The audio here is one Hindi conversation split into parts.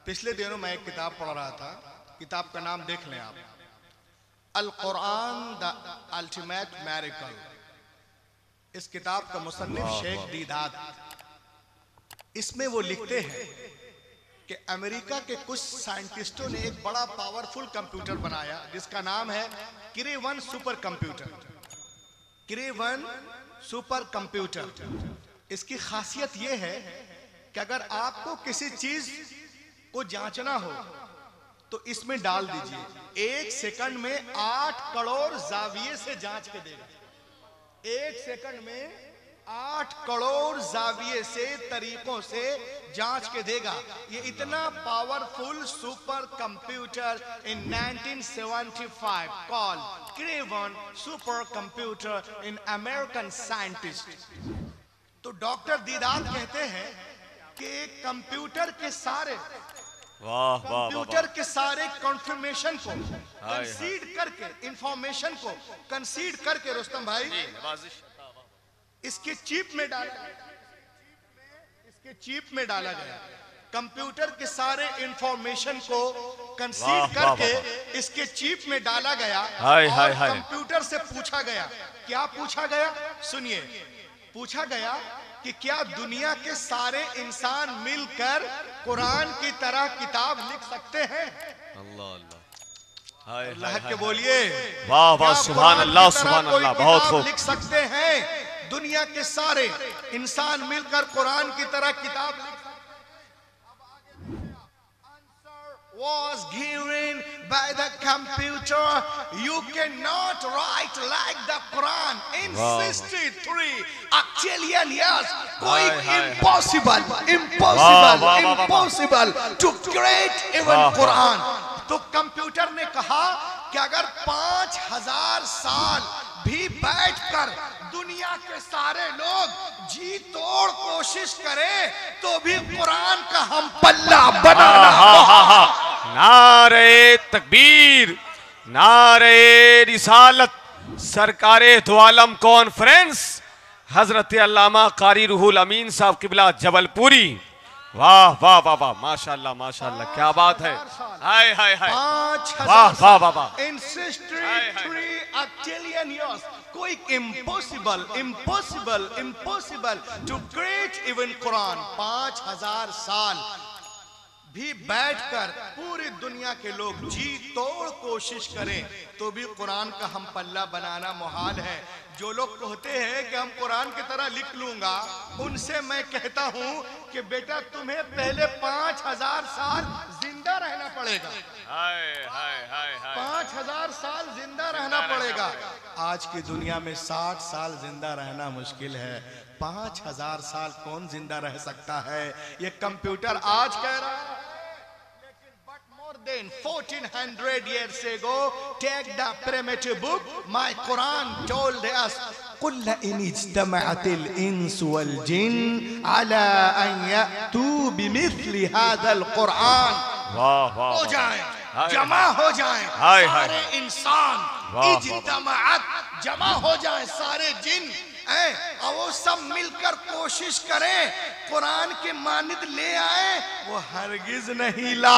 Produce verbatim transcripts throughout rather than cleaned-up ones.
पिछले दिनों मैं एक किताब पढ़ रहा था, किताब का नाम देख लें आप, Al Quran the ultimate miracle. इस किताब का मुसन्निफ शेख दीदात, इसमें वो लिखते हैं कि अमेरिका के कुछ साइंटिस्टों ने एक बड़ा पावरफुल कंप्यूटर बनाया जिसका नाम है Cray one super computer. Cray one super computer, इसकी खासियत यह है कि अगर आपको किसी चीज को जांचना हो तो इसमें डाल दीजिए, एक सेकंड में आठ करोड़ जाविये से जांच के देगा। एक सेकंड में आठ करोड़ जाविये से तरीकों से जांच के देगा। ये इतना powerful super computer in nineteen seventy five called Cray one super computer in American scientist. तो डॉक्टर दीदात कहते हैं कि कंप्यूटर के सारे वाह कंप्यूटर के सारे कंफर्मेशन को कंसीड करके, इंफॉर्मेशन को कंसीड करके रुस्तम भाई इसके चिप में डाला इसके चिप में डाला गया। कंप्यूटर के सारे इंफॉर्मेशन को कंसीड करके इसके चिप में डाला गया और कंप्यूटर से पूछा गया, क्या पूछा गया सुनिए, पूछा गया कि क्या दुनिया के सारे इंसान मिलकर कुरान की तरह किताब लिख सकते हैं? अल्लाह अल्लाह, हाय अल्लाह के बोलिए, वाह वाह, सुभान अल्लाह सुभान अल्लाह, बहुत खूब। लिख सकते हैं दुनिया के सारे इंसान मिलकर कुरान की तरह किताब लिख सकते हैं? Was given by the computer. You cannot write like the Quran in sixty-three octillion years. कोई impossible, impossible, impossible to create even Quran. तो कंप्यूटर ने कहा कि अगर पांच हजार साल भी बैठकर दुनिया के सारे लोग जी तोड़ कोशिश करें तो भी कुरान का हम पल्ला बनाना। नारे तकबीर, नारे रिसालत, सरकारे दो आलम कॉन्फ्रेंस, हजरत अल्लामा कारी रूहुल अमीन साहब किबला जबलपुरी। वाह वाह वाह वाह, माशाल्लाह माशाल्लाह, क्या बात है। हाय हाय हाय, वाह वाह वाह वाह। इन सिक्सटी-थ्री octillion years कोई impossible impossible impossible to create even Quran. पांच हजार साल भी बैठकर पूरी दुनिया के लोग जी तोड़ कोशिश करें तो भी कुरान का हम पल्ला बनाना मुहाल है। जो लोग कहते हैं कि हम कुरान की तरह लिख लूंगा, उनसे मैं कहता हूं कि बेटा तुम्हें पहले पांच हजार साल जिंदा रहना पड़ेगा। हाय हाय हाय हाय, पांच हजार साल जिंदा रहना पड़ेगा। आज की दुनिया में साठ साल जिंदा रहना मुश्किल है, पांच हजार साल कौन जिंदा रह सकता है? ये कंप्यूटर आज कह रहा है, लेकिन but more than fourteen hundred years ago, take the primitive book, my Quran told us, قل إن اجتمعت الإنس والجن على أن يأتوا بمثل هذا القرآن हो जाए, जमा हो जाए सारे इंसान, इज्तमाअत जमा हो जाए सारे जिन और वो सब मिलकर कोशिश करें कुरान के मानिद ले आए, वो हरगिज नहीं ला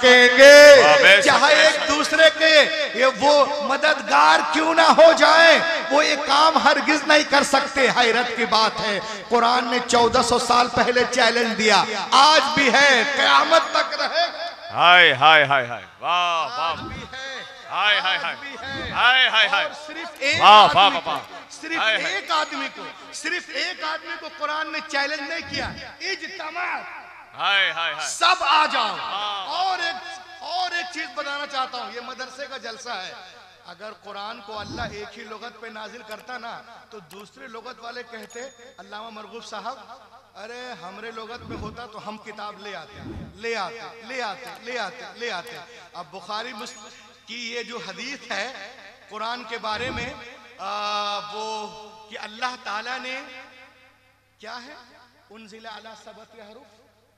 सकेंगे। चाहे एक दूसरे के ये वो मददगार क्यों ना हो जाए, वो ये काम हरगिज नहीं कर सकते। हैरत की बात है, कुरान ने चौदह सौ साल पहले चैलेंज दिया, आज भी है, क़यामत तक रहेगा। हाय हाय हाय हाय, वाह वाह, हाय हाय हाय हाय हाय हाय, सिर्फ एक वाह वाह वाह, सिर्फ एक आदमी को सिर्फ एक आदमी को कुरान ने चैलेंज नहीं किया, इज्तिमा, हाय हाय हाय, सब आ जाओ। और एक और एक चीज बताना चाहता हूँ, ये मदरसे का जलसा है। अगर कुरान को अल्लाह एक ही लुगत पे नाजिल करता ना तो दूसरे लुगत वाले कहते, अल्लामा मरगूब साहब, अरे हमरे लुगत में होता तो हम किताब ले आते ले आते ले आते ले आते ले आते। अब बुखारी मुस्लिम की ये जो हदीस है कुरान के बारे में, आ, वो कि अल्लाह ताला ने क्या है, उनजिला अला सबअति अहरूफ,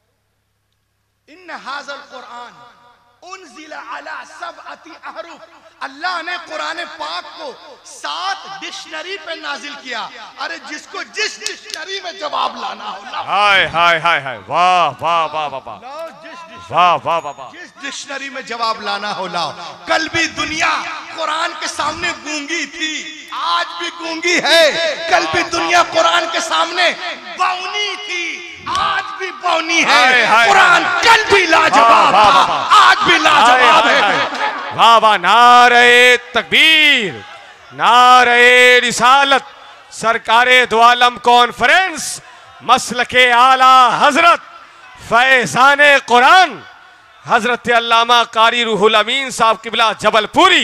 इन्न हाज़ल कुरान उनजिला अला सबअति अहरूफ। अल्लाह ने कुरान पाक को सात डिक्शनरी पे नाजिल किया। अरे जिसको जिस डिक्शनरी में जवाब लाना हो, हाय हाय हाय हाय, वाह वाह वाह वाह वाह, जिस वाह वाह वाह वाह। जिस डिक्शनरी में जवाब लाना हो लाओ। कल भी दुनिया कुरान के सामने गूंगी थी, आज भी गूंगी है। कल भी दुनिया कुरान के सामने बौनी थी, आज भी बौनी है। कुरान कल भी लाजवाब था, आज भी लाजवाब है। वाह वाह, नारे तकबीर, नारे रिसालत, सरकारे दो आलम कॉन्फ्रेंस, मसलके आला हजरत फैजाने कुरान हजरत अल्लामा कारी रूहुल अमीन साहब किबला जबलपुरी।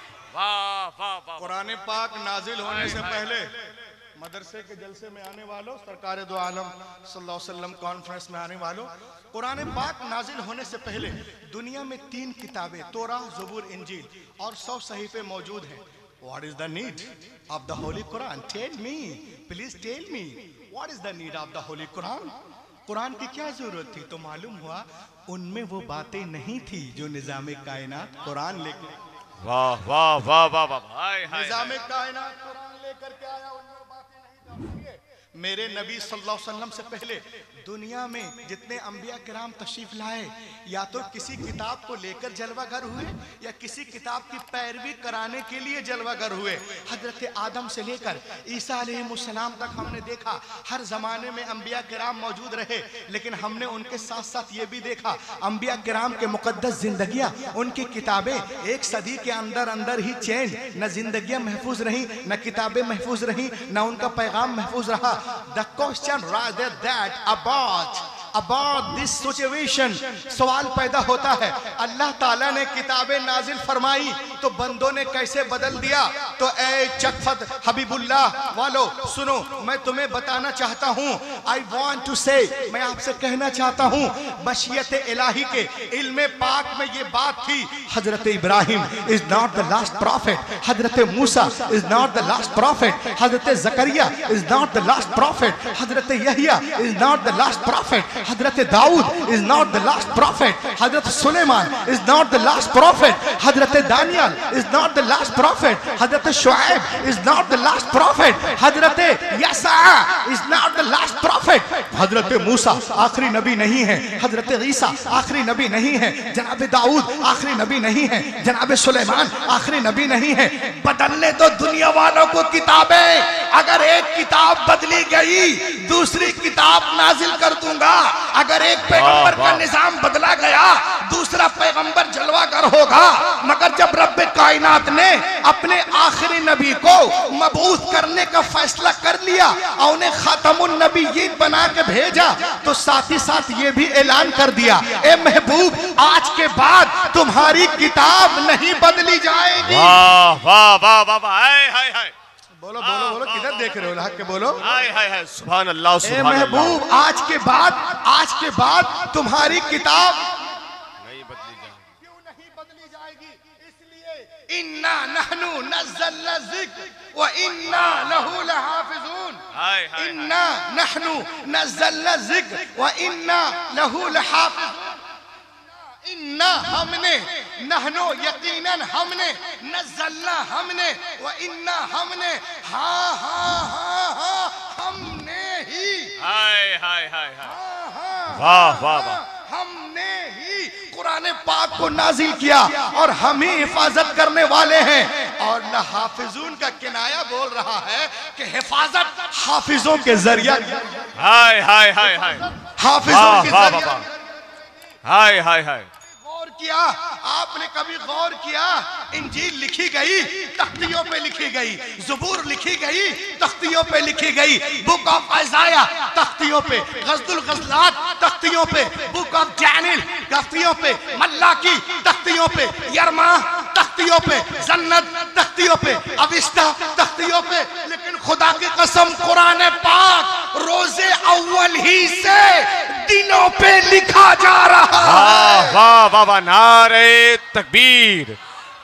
वाह वाह वाह। कुरान पाक नाजिल होने से पहले मदरसे के जलसे में आने वालों, सरकार दो आलम सल्लल्लाहु अलैहि वसल्लम कॉन्फ्रेंस में आने वालों, कुरान पाक नाजिल होने से पहले दुनिया में तीन किताबें तोरा, ज़बूर, इंजील और सौ सहीफे मौजूद हैं। What is the need of the Holy Quran? Tell me, please tell me, what is the need of the Holy Quran? Quran की क्या जरूरत थी? तो मालूम हुआ उनमें वो बातें नहीं थी जो निजाम कायनात कुरान लेकर, वाह वाह वाह वाह वाह, निजाम कायनात कुरान लेकर के आया, उनमें बातें नहीं। मेरे नबी सल्लल्लाहु अलैहि वसल्लम से पहले दुनिया में जितने अंबिया किराम तशरीफ लाए, या तो किसी किताब को लेकर जलवागर हुए या किसी किताब की पैरवी कराने के लिए जलवागर हुए। हजरत आदम से लेकर ईसा अलैहिस्सलाम तक हमने देखा हर जमाने में अंबिया किराम मौजूद रहे, लेकिन हमने उनके साथ साथ ये भी देखा अंबिया किराम के मुकद्दस जिंदगियां, उनकी किताबें एक सदी के अंदर अंदर ही चेंज, न जिंदगियां महफूज रही, न किताबें महफूज रही, न उनका पैगाम महफूज रहा। The question rather that about about this situation, सवाल पैदा होता है, अल्लाह ताला ने किताबें नाजिल फरमाई तो बंदों ने कैसे बदल दिया? तो ए चकफत हबीबुल्लाह वालो सुनो, मैं तुम्हें बताना चाहता हूँ, I want to say, मैं आपसे कहना चाहता हूँ, मशीयत इलाही के इल्म पाक में ये बात थी, हजरत Ibrahim is not the last prophet, Hazrat Musa is not the last prophet, Hazrat Zechariah is not the last prophet, Hazrat Yahya is not the last prophet, Hazrat Dawood is not the last prophet, Hazrat Sulaiman is not the last prophet, Hazrat Daniel is not the last prophet, Hazrat Shoaib is not the last prophet, हजरत यसा is not the last prophet, हजरत मूसा आखिरी नबी नहीं है, हजरत ईसा आखिरी नबी नहीं है, जनाब दाऊद आखिरी नबी नहीं है, जनाब सुलेमान आखिरी नबी नहीं है। बदलने तो दुनिया वालों को किताबें, अगर एक किताब बदली गई दूसरी किताब नाजिल कर दूंगा। अगर एक पैगंबर का निजाम बदला गया दूसरा पैगंबर जलवागर होगा। मगर जब रब्बे कायनात ने अपने आखिरी नबी को मबूस करने का फैसला कर लिया और उन्हें खातमुन नबीयीन बना के भेजा, तो साथ ही साथ ये भी ऐलान कर दिया, ए महबूब आज के बाद तुम्हारी किताब नहीं बदली जाएगी। वाह वाह वाह वाह वाह, हाय हाय हाय, बोलो बोलो बोलो, किधर देख रहे हो? हक के बोलो। हाय हाय हाय, सुभान अल्लाह सुभान अल्लाह। महबूब आज के बाद आज के बाद तुम्हारी किताब नहीं बदली जाएगी। क्यों नहीं बदली जाएगी? इसलिए इन्ना नहनु नज़्ज़लना ज़िक्र व इन्ना लहू लहाफ़िज़ून। हाय हाय, इन्ना नहनु नज़्ज़लना ज़िक्र व इन्ना लहू लहाफ़िज़ून। इन्ना हमने, नहनो यकीनन हमने, नज़्ज़लना हमने, व इन्ना हमने, हाँ हाँ हाँ हाँ हमने ही, हाय हाय हाय हाय, हाँ हाँ वाह वाह वाह, हमने ही कुरान पाक को नाजिल किया और हम ही हिफाजत करने वाले हैं। और न हाफिजून का किनाया बोल रहा है कि हिफाजत हाफिजों के जरिया, हाय हाय हाय हाय, हाफिजों के वाह जरिया। हाय हाय हाय, गौर किया आपने कभी गौर किया? इंजील लिखी गई तख्तियों पे लिखी गई, ज़बूर लिखी गई तख्तियों पे लिखी गई, बुक ऑफ आइज़ाया तख्तियों पे, गज़दुल गज़लात तख्तियों पे, बुक ऑफ डैनियल तख्तियों पे, मल्लाकी तख्तियों पे, यरमा तख्तियों पे, जन्नत तख्तियों पे, अविस्ता तख्तियों पे। लेकिन खुदा की कसम कुरान पाक रोजे अव्वल ही से दिनों पे लिखा जा रहा है। वाह वाह वाह, नारे तकबीर,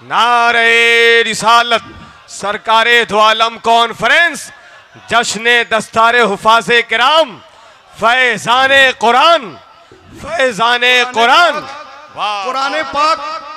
नारे रिसालत, सरकारे दो आलम कॉन्फ्रेंस, जश्न दस्तारे हुफाज़े किराम, फैज़ाने कुरान, फैज़ाने कुरान। कुरान पाक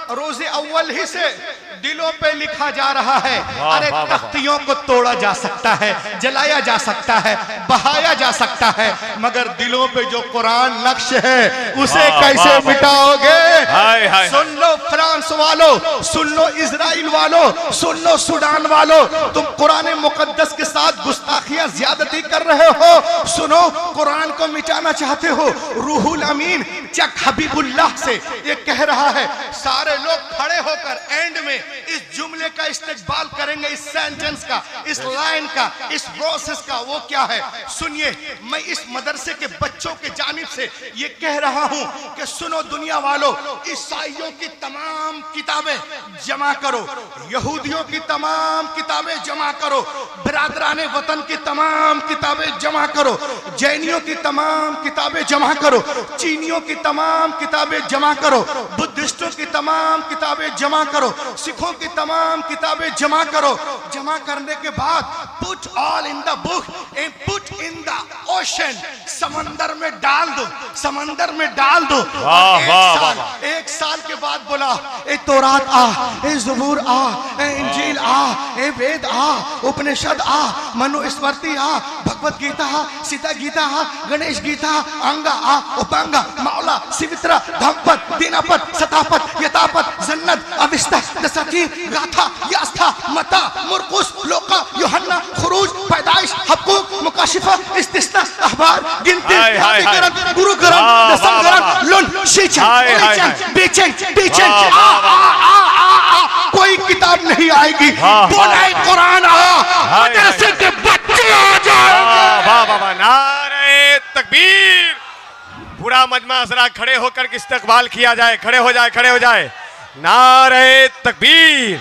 रोजे अव्वल ही से दिलों पे लिखा जा रहा है। अरे तख्तियों को तोड़ा जा सकता है, जलाया जा सकता है, बहाया जा सकता है, मगर दिलों पे जो कुरान नक्श है उसे कैसे मिटाओगे? सुन लो फ्रांस वालों, सुन लो इजराइल वालों, सुन लो सूडान वालों, तुम कुरान मुकद्दस के साथ गुस्ताखियां ज्यादती कर रहे हो। सुनो, कुरान को मिटाना चाहते हो। रूहुल अमीन चक हबीबुल्लाह से ये कह रहा है। सारे लोग खड़े होकर एंड में इस जुमले का इस्तेमाल करेंगे, इस सेंटेंस का, इस लाइन का, इस प्रोसेस का। वो क्या है सुनिए। मैं इस मदरसे के बच्चों के जानिब से ये कह रहा हूं कि सुनो दुनिया वालों, ईसाइयों की तमाम किताबें जमा करो, यहूदियों की तमाम किताबें जमा करो, बिरादराने वतन की तमाम किताबें जमा करो, जैनियों की तमाम किताबें जमा करो, चीनियों की तमाम किताबें जमा करो, बुद्धिस्टों की तमाम किताबें जमा करो, सिखों की तमाम किताबें जमा करो। जमा करने के बाद put all in the book and put in the ocean, समंदर में डाल दो, समंदर में डाल दो। वाह, एक, वाह, साल, वाह, एक साल के बाद बोला ए तौरात आ, ए ज़बूर आ, ए इंजील आ, ए वेद आ, उपनिषद आ, मनुस्मृति आ, भगवत गीता आ, सीता गीता आ, गणेश गीता, अंगा आ, उपांगा, मावला, सिवित्रा, धम्पत, दीनापत, सतापत, यतापत, जन्नत, अविस्ता, दसाकीर, गाथा, यास्था, मता, मुरकुस, लोका, यूहन्ना, खुरूज, पैदाइश, हक़ूक़, मुकाशिफा, इस्तिस्ना, अखबार, गिनती, आदिकरण, गुरुकरण, दसमकरण, लुन, शीचन, ओरिचन, बीचन, टीचन, आ आ आ आ आ कोई किताब नहीं आएगी। बोले कुरान आ, मदरसे के बच्चे आ जाएंगे। वाह वाह वाह, नारे तकबीर। पूरा मजमा जरा खड़े होकर के इस्तकबाल किया जाए। खड़े हो जाए, खड़े हो जाए। नारे तकबीर,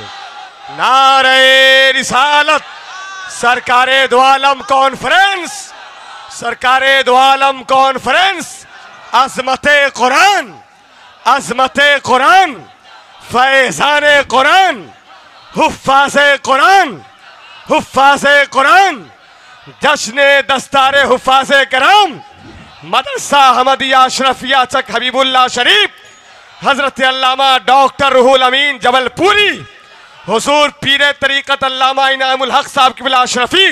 नारे रिसालत, सरकारे दो आलम कॉन्फ्रेंस, सरकारे दो आलम कॉन्फ्रेंस, अज़मते कुरान, अज़मते कुरान, फैज़ाने कुरान, हुफ़्फ़ाज़े कुरान, हुफ़्फ़ाज़े कुरान, जश्ने दस्तारे हुफ़्फ़ाज़े कराम, मदरसा अहमदिया अशरफिया चक हबीबुल्लाह शरीफ, हजरत अल्लामा डॉक्टर रूहुल अमीन जबलपुरी, हुजूर पीरे तरीक़त अल्लामा इनामुल हक साहब क़िबला अशरफी।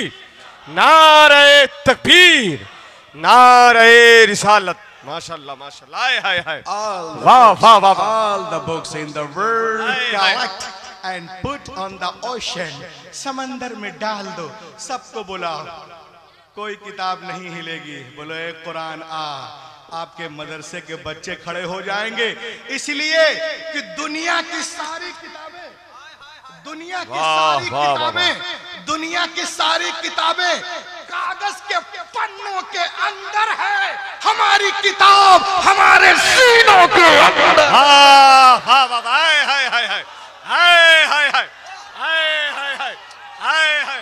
नारे तकबीर, नारे रिसालत। माशाअल्लाह माशाअल्लाह, हाय हाय हाय, वाह वाह वाह। All the books in the world collect and put on the ocean, समंदर में डाल दो, सबको बुलाओ, कोई किताब नहीं हिलेगी। बोलो एक कुरान आ, आपके मदरसे के बच्चे खड़े हो जाएंगे। इसलिए कि दुनिया की सारी किताबें, दुनिया की सारी किताबें, दुनिया की सारी किताबें कागज के पन्नों के अंदर है। हमारी किताब हमारे सीनों के अंदर। हाँ हाँ वाह, हाय हाय हाय हाय हाय हाय हाय हाय हाय हाय हाय हाय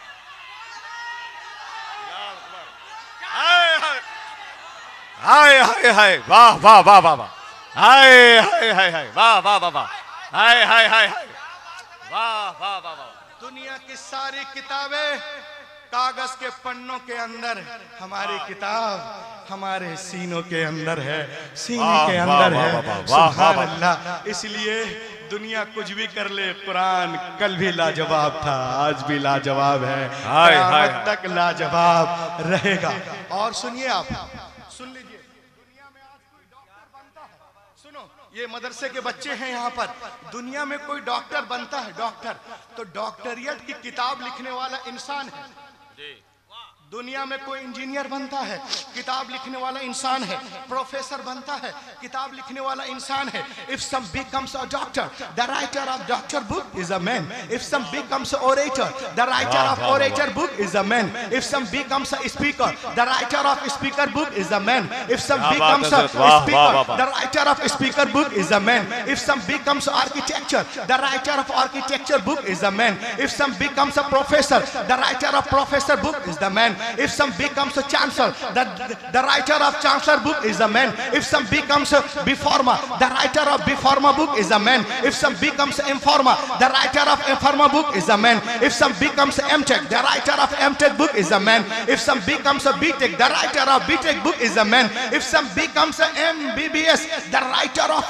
हाय हाय हाय, वाह वाह वाह वाह वाह, हाय हाय हाय हाय, वाह वाह वाह वाह, हाय हाय हाय हाय, वाह वाह वाह वाह। दुनिया की सारी किताबें कागज के पन्नों के अंदर, हमारी किताब हमारे सीनों के अंदर है, सीने के अंदर है। सुभान अल्लाह। इसलिए दुनिया कुछ भी कर ले, कुरान कल भी लाजवाब था, आज भी लाजवाब है, क़यामत तक लाजवाब रहेगा। और सुनिए, आप सुन लीजिए, दुनिया में आज कोई डॉक्टर बनता है, सुनो, ये मदरसे के बच्चे हैं यहाँ पर, दुनिया में कोई डॉक्टर बनता है, डॉक्टर, तो डॉक्टरियत की किताब लिखने वाला इंसान है। दुनिया में कोई इंजीनियर बनता है, किताब लिखने वाला इंसान है। प्रोफेसर बनता है, किताब लिखने वाला इंसान है। If some becomes a doctor, the writer of doctor book is a man. If some becomes an orator, the writer of orator book is a man. If some becomes a speaker, the writer of speaker book is a man. If some becomes a speaker, the writer of speaker book is a man. If some becomes architecture, the writer of architecture book is a man. If some becomes a professor, the writer of professor book is the man. If some becomes a chancellor, the, the writer of chancellor book is a man. If some becomes a B-Pharma, the writer of B-Pharma book is a man. If some becomes M-Pharma, the writer of M-Pharma book is a man. If some becomes M-Tech, the writer of M-Tech book is a man. If some becomes a B-Tech, the writer of B-Tech book is a man. If some becomes a M B B S, the writer of M B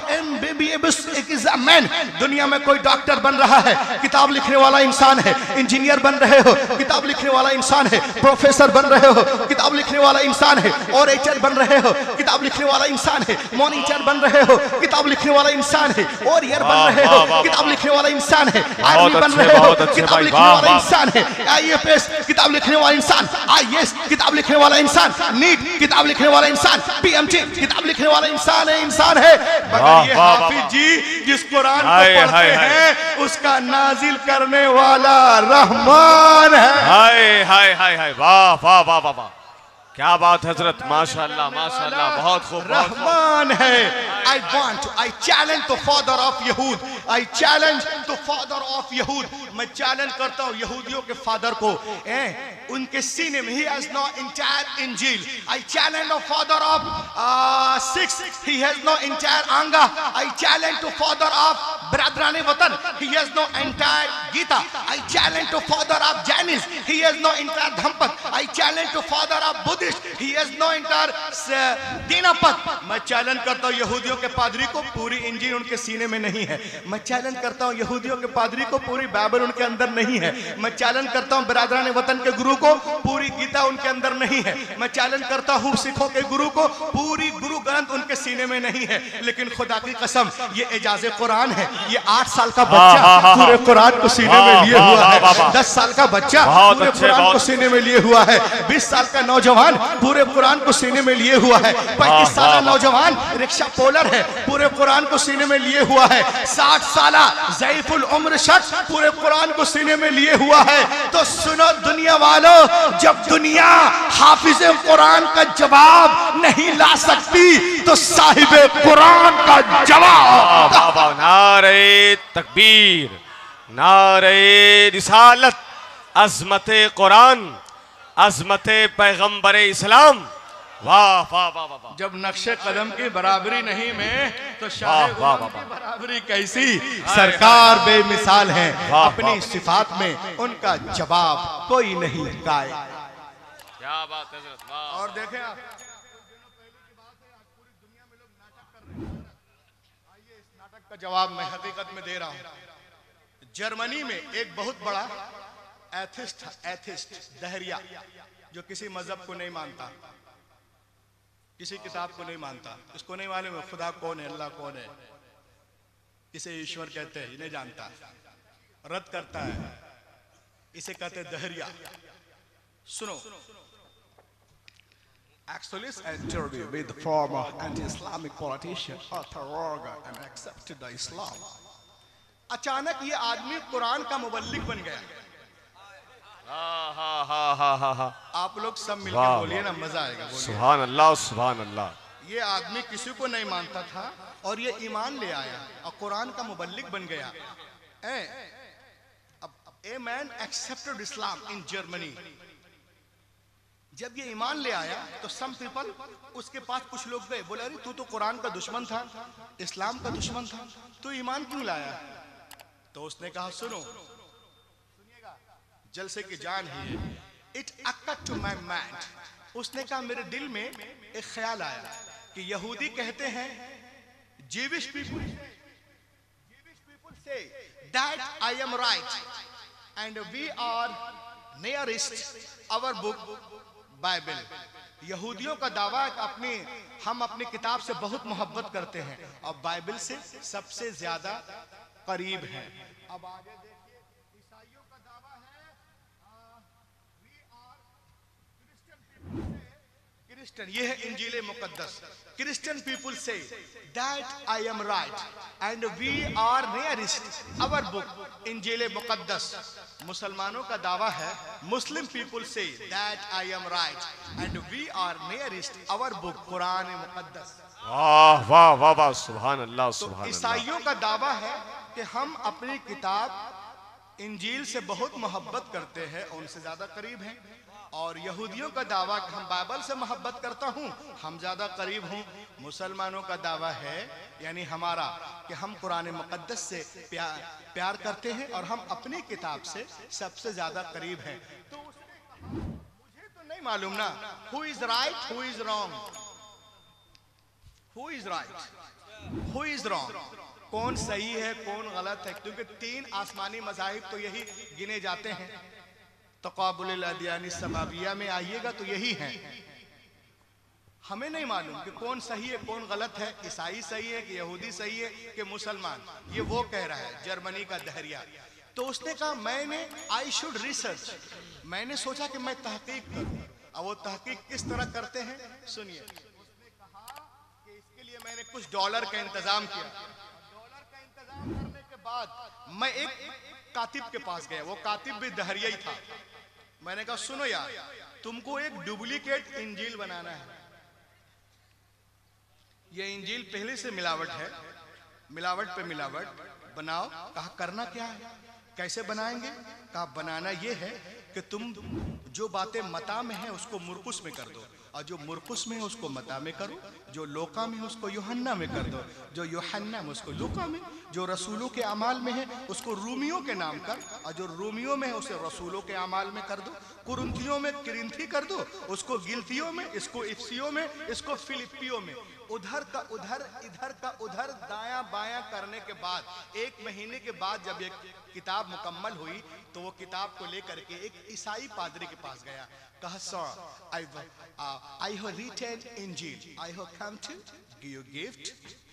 man, दुनिया में कोई डॉक्टर बन रहा है, किताब लिखने वाला इंसान है, इंजीनियर बन रहे हो, किताब लिखने वाला इंसान है, प्रोफेसर बन रहे हो, किताब लिखने वाला इंसान है, ओरेटर बन रहे हो, किताब लिखने वाला इंसान है, मॉनिटर बन रहे हो, किताब लिखने वाला इंसान है, वॉरियर बन रहे हो, किताब लिखने वाला इंसान है, आर्मी बन रहे हो, किताब लिखने वाला इंसान है, आई एफ एस किताब लिखने वाला इंसान, आई ए एस किताब लिखने वाला इंसान, नीट किताब लिखने वाला इंसान, पी एम टी किताब लिखने वाला इंसान है, इंसान है। मगर ये हाफिज जी जिस कुरान को पढ़ते हैं उसका नाजिल करने वाला रहमान है। हाय हाय हाय हाय, वाह वाह वाह वाह वाह, क्या बात हजरत, माशाअल्लाह माशाअल्लाह, बहुत खूब, रहमान है। I want to I challenge the father of यहूद, I challenge the father of यहूद, मैं चैलेंज करता हूं यहूदियों के फादर को, ए, उनके सीने में, ही हैज नो एंटायर इंजील, I challenge the father of Sikhs, he has no entire आंगा, I challenge the father of ब्रदराने वतन, he has no entire Gita, I challenge the father of Jains, he has no entire धम्पक, I challenge the father of Buddhist, he has no entire दीनापत। मैं चैलेंज करता हूँ यहूदियों के पादरी को, पूरी इंजील उनके सीने में नहीं है। मैं चैलेंज करता हूँ यहूदियों के पादरी को, पूरी बाइबल उनके अंदर नहीं है। मैं चैलेंज करता हूँ बिरादरान वतन के गुरु को, पूरी गीता उनके अंदर नहीं है। मैं चैलेंज करता हूँ सिखों के गुरु को, पूरी गुरु ग्रंथ उनके सीने में नहीं है। लेकिन खुदा की कसम ये एजाज़े कुरान है, ये आठ साल का बच्चा पूरे कुरान को सीने में लिए हुआ है, दस साल का बच्चा पूरे कुरान को सीने में लिए हुआ है, बीस साल का नौजवान पूरे कुरान को सीने में लिए हुआ है, पैंतीस साल नौजवान रिक्शा पोलर है, पूरे कुरान को सीने में लिए हुआ है, साठ साल ज़ईफुल उम्र शख्स पूरे कुरान को सीने में लिए हुआ है। तो सुनो दुनिया वालों, जब दुनिया हाफिज कुरान का जवाब नहीं ला सकती तो साहिब कुरान का जवाब। नारे तकबीर, नारे रिसालत, अज़मते कुरान, अज़मते पैगंबर इस्लाम, वाह वाह वाह वाह। जब नक्शे कदम की बराबरी नहीं में तो शाह की बराबरी कैसी। सरकार बेमिसाल है, अपनी सिफात में उनका जवाब कोई नहीं गाए। क्या बात है हज़रत, वाह। और देखें आप, आइए इस नाटक का जवाब मैं हकीकत में दे रहा हूं। जर्मनी में एक बहुत बड़ा एथिस्ट एथिस्ट दहरिया, जो किसी मजहब को नहीं मानता, किसी किताब को नहीं मानता, इसको नहीं मालूम है खुदा कौन है, अल्लाह कौन है, इसे ईश्वर कहते हैं, इन्हें जानता, रद्द करता है, इसे कहते हैं दहरिया। सुनो, actually it's an interview with the former anti-Islamic politician Arthur and accepted the Islam। अचानक ये आदमी कुरान का मुबल्लिग बन गया। हाँ हाँ हाँ हाँ हाँ हाँ, आप लोग सब मिलकर बोलिए ना, मजा आएगा। सुभान अल्लाह सुभान अल्लाह। ये आदमी किसी को नहीं मानता था और ये ईमान ले आया और कुरान का मुबल्लिग बन गया। ए, अब a man accepted Islam in Germany. जब ये ईमान ले आया तो सम पीपल उसके पास कुछ लोग गए, बोले अरे तू तो कुरान का दुश्मन था, इस्लाम का दुश्मन था, तू ईमान क्यों लाया? तो उसने कहा सुनो, जलसे की जान ही है, it occurred to my mind, उसने कहा मेरे दिल में एक ख्याल आया कि यहूदी कहते हैं, Jewish people Jewish people say that I am right and we are nearest our book Bible. यहूदियों का दावा है कि अपनी हम अपनी किताब से बहुत मोहब्बत करते हैं और बाइबल से सबसे ज्यादा करीब हैं। अब आगे देखिए, ईसाइयों का दावा है वी आर क्रिश्चियन, क्रिश्चियन ये है इंजील मुकद्दस। Christian people say that I am right and we are nearest our book इंजील मुकद्दस। मुसलमानों का दावा है, Muslim people say that I am right and we are nearest our book Quran मुकद्दस। वाह वाह वाह वाह, सुभान अल्लाह सुभान अल्लाह। ईसाइयों का दावा है कि हम अपनी किताब इंजील से बहुत मोहब्बत करते हैं, उनसे ज्यादा करीब हैं। और यहूदियों का दावा कि हम बाइबल से मोहब्बत करता हूँ, हम ज्यादा करीब हूँ। मुसलमानों का दावा है यानी हमारा कि हम कुरान मुकद्दस से प्यार प्यार करते हैं और हम अपनी किताब से सबसे ज्यादा करीब हैं। तो उसने कहा मुझे तो नहीं मालूम ना, who is right who is wrong, who is right who is wrong, कौन सही है कौन गलत है, क्योंकि तीन आसमानी मज़ाहिब तो यही गिने जाते हैं। तक़ाबुल अदियानी सबाबिया में आइएगा तो यही है। हमें नहीं मालूम कि कौन सही है कौन गलत है, ईसाई सही है कि यहूदी सही है कि मुसलमान, ये वो कह रहा है जर्मनी का दहरिया। तो उसने कहा मैंने आई शुड रिसर्च, मैंने सोचा कि मैं तहकीक करूं। अब वो तहकीक किस तरह करते हैं सुनिए। उसने कहा कि इसके लिए मैंने कुछ डॉलर का इंतजाम किया। डॉलर का इंतजाम करने के बाद मैं एक कातिब के पास गया, वो कातिब भी दहरिया ही था। मैंने कहा सुनो यार, तुमको एक डुप्लीकेट इंजील बनाना है, ये इंजील पहले से मिलावट है, मिलावट पे मिलावट बनाओ। कहा करना क्या है, कैसे बनाएंगे? कहा बनाना ये है कि तुम जो बातें मता में है उसको मुरकुस में कर दो, और जो मुरकुस में है उसको मता में करो, जो लोका में है उसको यूहन्ना में कर दो, जो यूहन्ना में उसको लूका में, जो रसूलों के अमाल में है उसको रूमियों के नाम कर, और जो रूमियों में है उसे रसूलों के अमाल में कर दो, कुरिन्थियों में किरिन्थी कर दो, उसको गिलतियों में, इसको इफ्सियों में, इसको फिलिपियों में। उधर का उधर इधर का उधर दायां बायां करने के बाद एक महीने के बाद जब एक किताब मुकम्मल हुई तो वो किताब को लेकर के एक ईसाई पादरी के पास गया। कहा sir I I have written इंजील, I have come to give you gift,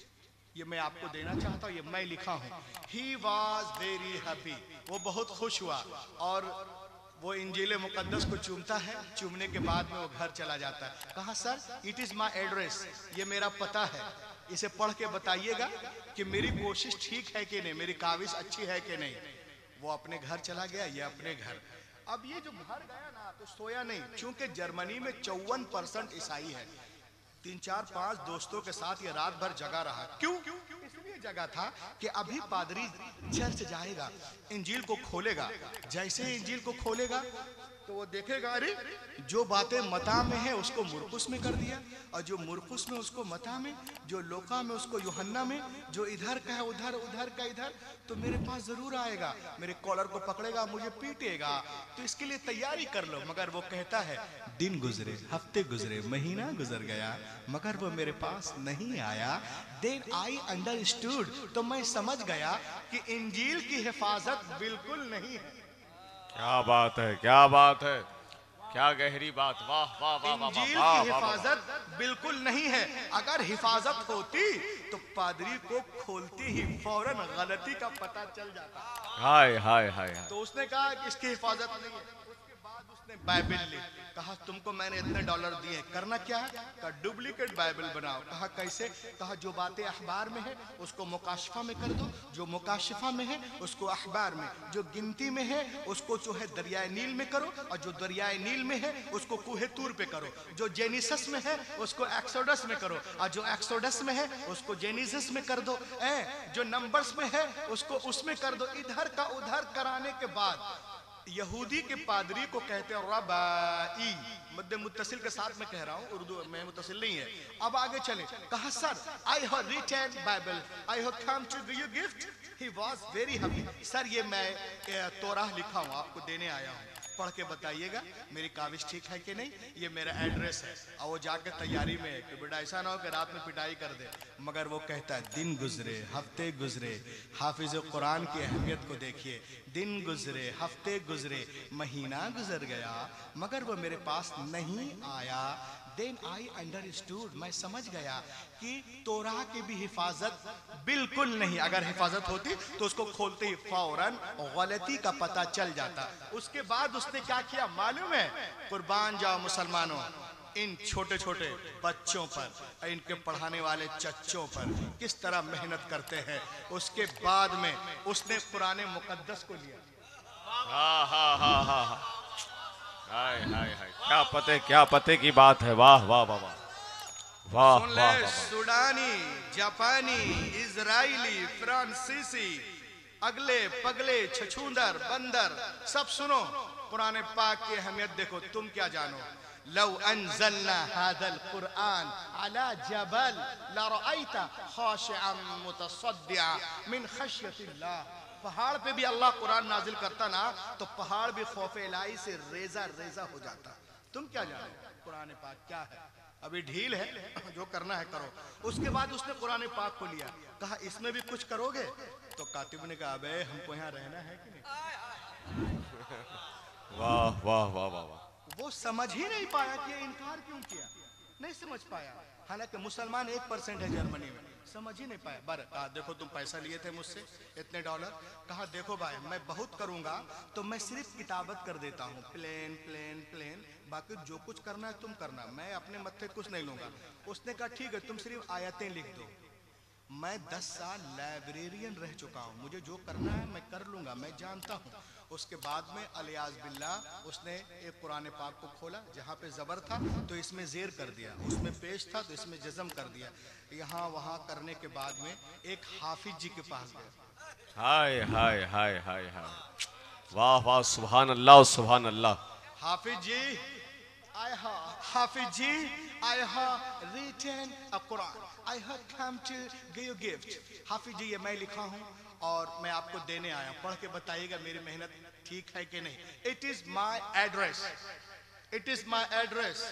ये मैं आपको देना चाहता हूँ, ये मैं लिखा हूँ। ही वॉज वेरी हैप्पी, वो बहुत खुश हुआ और वो इंजील मुकद्दस को चूमता है। चूमने के बाद में वो घर चला जाता है। कहा sir it is my address, ये मेरा पता है, इसे पढ़ के बताइएगा कि मेरी कोशिश ठीक है कि नहीं, मेरी काविश अच्छी है कि नहीं। वो अपने घर चला गया, ये अपने घर। अब ये जो घर गया ना तो सोया नहीं, क्योंकि जर्मनी में चौवन परसेंट ईसाई है। तीन चार पांच दोस्तों के साथ ये रात भर जगा रहा। क्यों? इसलिए जगा था कि अभी पादरी चर्च जाएगा, इंजील को खोलेगा। जैसे ही इंजील को खोलेगा तो वो देखेगा अरे जो बातें मता में है उसको मुरकुस में कर दिया, और जो मुरकुस में उसको मता में, जो लोका में उसको यूहन्ना में, जो इधर का है उधर, उधर का इधर, तो मेरे पास जरूर आएगा, मेरे कॉलर को पकड़ेगा, मुझे पीटेगा, तो इसके लिए तैयारी कर लो। मगर वो कहता है दिन गुजरे, हफ्ते गुजरे, महीना गुजर गया, मगर वो मेरे पास नहीं आया। देन आई अंडरस्टूड, तो मैं समझ गया कि इंजील की हिफाजत बिल्कुल नहीं है। क्या बात है, क्या बात है, क्या गहरी बात, वाह वाह वाह वाह। इंजील की हिफाजत बिल्कुल नहीं है। अगर हिफाजत होती तो पादरी को खोलते ही फौरन गलती का पता चल जाता। हाय हाय हाय। तो उसने कहा कि इसकी हिफाजत नहीं है। उसके बाद उसने बाइबल ली। कहा तुमको मैंने इतने डॉलर दिए, करना क्या है? कहा डुप्लीकेट बाइबल बनाओ। कहा कैसे? कहा जो बातें अखबार में है उसको मुकाशफा में कर दो, जो मुकाशफा में है उसको अखबार में, जो गिनती में है उसको जो है दरियाए नील में करो, और जो दरियाए नील में है उसको कूहे तूर पे करो, जो जेनिसस में है उसको एक्सोडस में करो, और जो एक्सोडस में है उसको जेनिसस में कर दो, ए, जो नंबर्स में है उसको उसमें कर दो। इधर का उधर कराने के बाद यहूदी के पादरी को कहते हैं रबाई, मध्य मुत्तसिल के साथ में कह रहा हूँ, उर्दू में मुत्तसिल नहीं है। अब आगे चले। कहा sir I have written Bible, I have come to give you gift. He was very happy. Sir ये मैं तौराह लिखा हूँ, आपको देने आया हूँ, पढ़ के बताइएगा मेरी काविश ठीक है कि नहीं, ये मेरा एड्रेस है। और वो जाके तैयारी में है कि बेटा ऐसा ना हो कि रात में पिटाई कर दे। मगर वो कहता है दिन गुजरे, हफ्ते गुजरे, हाफिज कुरान की अहमियत को देखिए, दिन गुजरे, हफ्ते गुजरे, महीना गुजर गया, मगर वो मेरे पास नहीं आया। देन आई अंडरस्टूड, मैं समझ गया कि तोराह की भी हिफाजत बिल्कुल नहीं। अगर हिफाजत होती तो उसको खोलते ही फौरन गलती का पता चल जाता। उसके बाद उसने क्या किया मालूम है? कुर्बान जाओ मुसलमानों, इन छोटे छोटे बच्चों पर, इनके पढ़ाने वाले चच्चों पर किस तरह मेहनत करते हैं। उसके बाद में उसने कुरान मुकद्दस को लिया। हाँ हाँ हाँ हाँ, हाय हाय हाय, क्या पते क्या पते की बात है, वाह वाह वाह वाह वाह सुन वाह ले, वाह। सुडानी, जापानी, इजरायली, फ्रांसीसी, अगले पगले, छछूंदर, बंदर, सब सुनो कुरान पाक की अहमियत देखो। तुम क्या जानो? लौ अंज़लना हादल कुरआन अला जबल लरअयता खाशिअन मुतसद्दिअन मिन खश्यतिल्लाह। पहाड़ पे भी अल्लाह कुरान नाजिल करता ना तो पहाड़ भी खौफ इलाही से रेजा रेजा हो जाता। तुम क्या जानो कुरान पाक क्या है? अभी ढील है, जो करना है करो। उसके बाद उसने कुरान पाक को लिया, कहा इसमें भी कुछ करोगे? तो कातिब ने कहा अबे हमको यहाँ रहना है कि नहीं। वाह वाह वाह वाह वाह। वो समझ ही नहीं पाया कि ये इनकार क्यों किया, नहीं समझ पाया। हालांकि मुसलमान एक परसेंट है जर्मनी में, समझ ही नहीं पाया। बर कहा देखो तुम पैसा लिए थे मुझसे इतने डॉलर, कहा देखो भाई मैं बहुत करूंगा तो मैं सिर्फ किताबत कर देता हूँ, प्लेन प्लेन प्लेन, बाकी जो कुछ करना है तुम करना, मैं अपने मत्थे कुछ नहीं लूंगा। उसने कहा ठीक है तुम सिर्फ आयतें लिख दो। मैं दस साल लाइब्रेरियन रह चुका हूँ, मुझे जो करना है मैं कर लूंगा, मैं जानता हूँ। उसके बाद में अलियाज बिल्लाह उसने एक कुरान पाक को खोला, जहाँ पे जबर था तो इसमें जेर कर दिया, उसमें पेश था तो इसमें जज़म कर दिया। यहाँ वहाँ करने के बाद में एक हाफिज जी के पास गया। हाय हाय हाय हाय हाय, वाह वाह, सुभान अल्लाह सुभान अल्लाह। हाफिज जी I have Hafiz ji, I have written a Quran. I have come to give you gift. हाफिज जी ये मैं लिखा हूँ और मैं आपको देने आया, पढ़ के बताइएगा मेरी मेहनत ठीक है कि नहीं। It is my address. It is my address.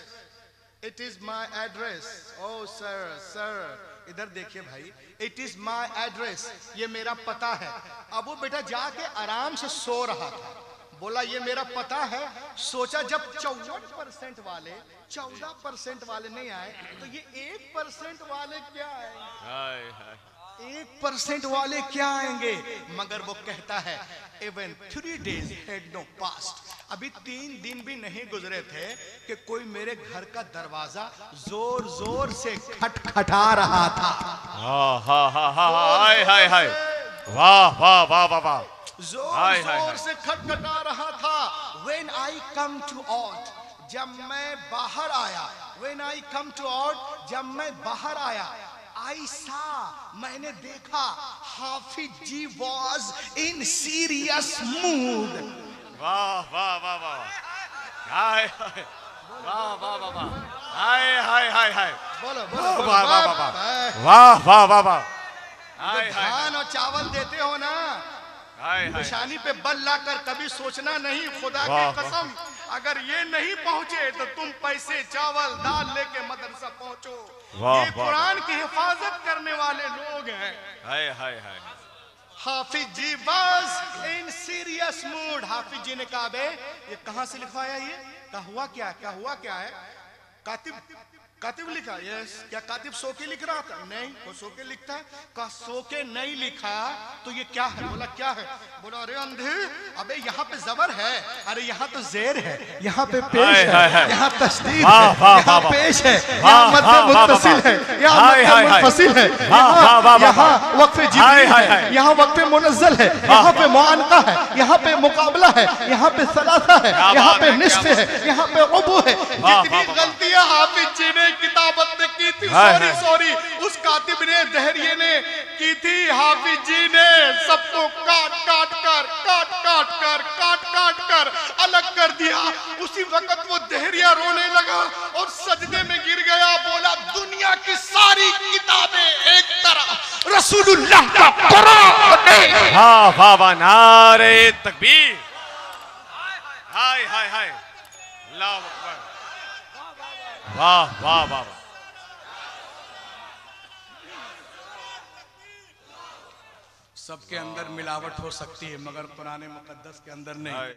It is my address. Oh sir, sir. इधर देखिए भाई, It is my address. ये मेरा पता है। अब वो बेटा जाके आराम से सो रहा था, बोला ये मेरा पता है। सोचा जब चौवन परसेंट वाले चौदह परसेंट वाले नहीं आए तो ये एक परसेंट वाले क्या आएंगे, हाय हाय, एक परसेंट वाले क्या आएंगे। मगर वो कहता है even three days had no past, अभी तीन दिन भी नहीं गुजरे थे कि कोई मेरे घर का दरवाजा जोर जोर से खटखटा रहा था। हाँ हाँ हाँ हाँ, हाय हाय हाय, वाह वाह वाह वाह वाह, जोर जोर से खटखटा रहा था। When I come to out, जब मैं बाहर आया, When I come to out, जब मैं बाहर आया, I saw, मैंने देखा, हाफिज जी was in serious mood। वाह वाह वाह वाह, हाय हाय, वाह वाह वाह वाह, हाय हाय हाय हाय, बोलो बोलो वाह वाह वाह वाह वाह वाह वाह, हाय हाय, धान और चावल देते हो ना, हाय हाय, निशानी पे बल लाकर कभी सोचना नहीं, खुदा वाह, की कसम अगर ये नहीं पहुंचे तो तुम पैसे चावल दाल लेके मदरसा पहुंचो। वाह, ये वाह। कुरान की हिफाजत करने वाले लोग हैं। हाय हाय हाय, हाफिज जी बस इन सीरियस मूड। हाफिज जी ने कहा बे ये कहां से लिखवाया, ये क्या हुआ, क्या क्या हुआ, क्या है? कातिब कातिब लिखा, यस। क्या कातिब सो के लिख रहा था? नहीं, वो सो के लिखता है। का सो के नहीं लिखा तो ये क्या है? बोला क्या है? बोला अरे अंधे, अबे यहाँ पे जबर है, अरे यहाँ तो जेर है, यहाँ पे पेश है, यहाँ तशदीद है, यहाँ पेश है, यहाँ मध्य मुत्तसिल है, यहाँ मध्य मुनफसिल है, यहाँ वक्फे जिबरी है, यहाँ वक्फे मुनज़्ज़ल है, यहाँ पे मुआनका है, यहाँ पे मुकाबला है, यहाँ पे सलासा है, यहाँ पे निस्फ़ है, यहाँ पे रुबू है। जितनी गलतियां हाफिज जी ने किताबत में की थी, सॉरी सॉरी उस कातिब ने, दहरिये ने की थी, हाफिज जी ने सबको काट काट कर काट काट कर काट काट कर अलग कर दिया। उसी वक्त वो दहरिया रोने लगा और सजदे में गिर गया, बोला दुनिया की सारी किताबें एक तरफ, रसूलुल्लाह का कुरान। वाह वाह वाह, नारे तकबीर, हाय हाय हाय, अल्लाहु अकबर, वाह वाह वाह, सबके अंदर मिलावट हो सकती है मगर कुरान मुकद्दस के अंदर नहीं।